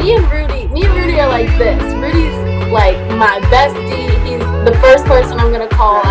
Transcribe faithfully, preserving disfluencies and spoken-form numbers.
me and Rudy, me and Rudy are like this. Rudy's like my bestie. He's the first person I'm gonna call